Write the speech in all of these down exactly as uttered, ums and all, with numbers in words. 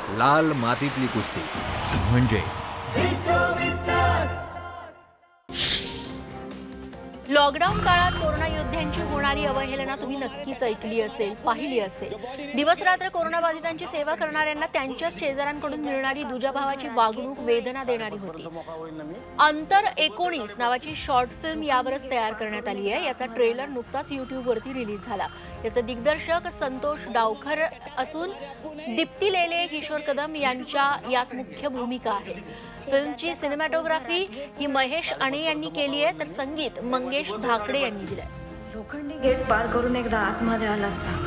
लाल मातीतली कुस्ती म्हणजे लॉकडाऊन काळात कोरोना योद्ध्यांची होणारी अवहेलना तुम्ही नक्कीच ऐकली असेल, पाहिली असेल। दिवस रात्र कोरोना बाधितांची सेवा करणाऱ्यांना त्यांच्या शेजाऱ्यांकडून मिळणारी दुजाभावाची वागणूक वेदना देणारी होती। अंतर एकोणीस नावाची शॉर्ट फिल्म यावरच तयार करण्यात आली आहे। याचा ट्रेलर नुकताच यूट्यूब वरती रिलीज झाला। याचे दिग्दर्शक संतोष डावखर असून दीप्ती लेले, किशोर कदम यांच्या यात मुख्य भूमिका आहे। फिल्मची सिनेमॅटोग्राफी ही महेश अणे यांनी केली आहे, तर संगीत मंगेश धाकडे यांनी दिलंय। लोखंडी गेट पार करून एकदा आतमध्ये आलात ना।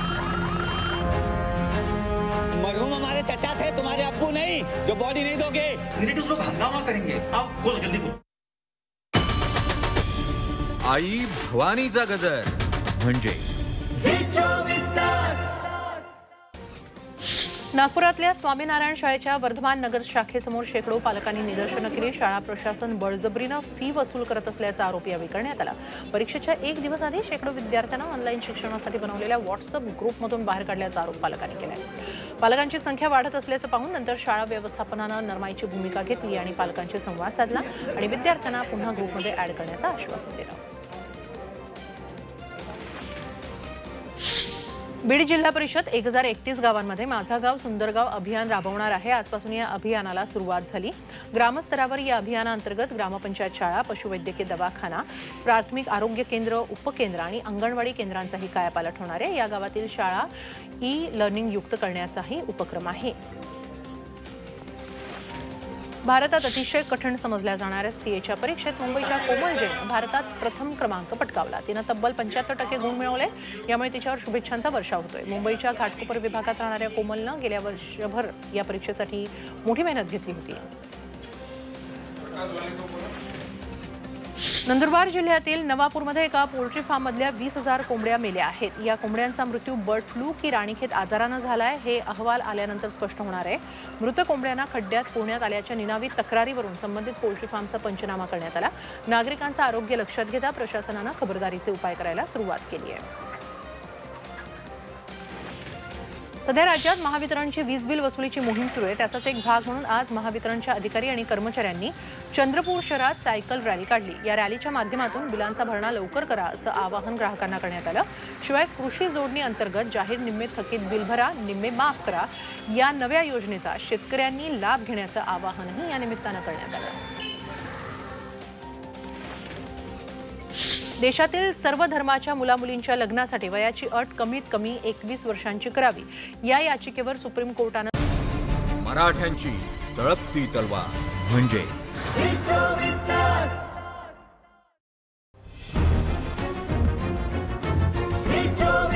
मरहूम हमारे चचा थे, तुम्हारे अब्बू नहीं, जो बॉडी नहीं दोगे। रिलेटिव्स लोग हंगामा करेंगे। आओ बोलो, जल्दी बोलो। आई भवानीचा गजर म्हणजे नागपुरातल्या स्वामीनारायण शाळेच्या वर्धमान नगर शाखेसमोर शेकडो पालकांनी निदर्शनं केली। शाळा प्रशासन बळजबरीनं फी वसूल करत असल्याचा आरोप यावेळी करण्यात आला। परीक्षेच्या एक दिवस आधी शेकडो विद्यार्थ्यांना ऑनलाईन शिक्षणासाठी बनवलेल्या व्हॉट्सअप ग्रुपमधून बाहेर काढल्याचा आरोप पालकांनी केलाय। पालकांची संख्या वाढत असल्याचं पाहून नंतर शाळा व्यवस्थापनानं नरमाईची भूमिका घेतली आणि पालकांशी संवाद साधला आणि विद्यार्थ्यांना पुन्हा ग्रुपमध्ये ऍड करण्याचं आश्वासन दिलं। बीड जिल्हा परिषद एक हजार एकतीस गावांमध्ये माझा गाव सुंदर गाव अभियान राबवणार आहे। आजपासून या अभियानाला सुरुवात झाली। ग्रामस्तरावर या अभियानाअंतर्गत ग्रामपंचायत शाळा, पशुवैद्यकीय दवाखाना, प्राथमिक आरोग्य केंद्र, उपकेंद्र आणि अंगणवाडी केंद्रांचाही कायापालट होणार आहे। या गावातील शाळा ई लर्निंग युक्त करण्याचाही उपक्रम आहे। भारतात अतिशय कठीण समजल्या जाणाऱ्या सीएच्या परीक्षेत मुंबईच्या कोमल जैन भारतात प्रथम क्रमांक पटकावला। तिनं तब्बल पंच्याहत्तर टक्के गुण मिळवले, यामुळे तिच्यावर शुभेच्छांचा वर्षाव होतोय। मुंबईच्या घाटकोपर विभागात राहणाऱ्या कोमलनं गेल्या वर्षभर या परीक्षेसाठी मोठी मेहनत घेतली होती। नंदुरबार जिल्ह्यातील नवापूरमध्ये एका पोल्ट्री फार्ममधल्या वीस हजार कोंबड्या मेल्या आहेत। या कोंबड्यांचा मृत्यू बर्ड फ्लू की राणीखेत आजारानं झालाय हे अहवाल आल्यानंतर स्पष्ट होणार आहे। मृत कोंबड्यांना खड्ड्यात पुण्यात आल्याच्या निनावी तक्रारीवरून संबंधित पोल्ट्री फार्मचा पंचनामा करण्यात आला। नागरिकांचं आरोग्य लक्षात घेता प्रशासनानं खबरदारीचे उपाय करायला सुरुवात केली आहे। सध्या राज्यात महावितरणची वीज बिल वसुलीची मोहीम सुरू आहे। त्याचाच एक भाग म्हणून आज महावितरणच्या अधिकारी आणि कर्मचाऱ्यांनी चंद्रपूर शहरात सायकल रॅली काढली। या रॅलीच्या माध्यमातून बिलांचा भरणा लवकर करा असं आवाहन ग्राहकांना करण्यात आलं। शिवाय कृषी जोडणी अंतर्गत जाहीर निम्मे थकीत बिल भरा, निम्मे माफ करा या नव्या योजनेचा शेतकऱ्यांनी लाभ घेण्याचं आवाहनही या निमित्तानं करण्यात आलं। देशातील सर्व धर्माच्या मुलामुलींच्या लग्नासाठी वयाची अट कमीत कमी एकवीस वर्षांची करावी या याचिकेवर सुप्रीम कोर्टानं मराठ्यांची तळपती तलवार म्हणजे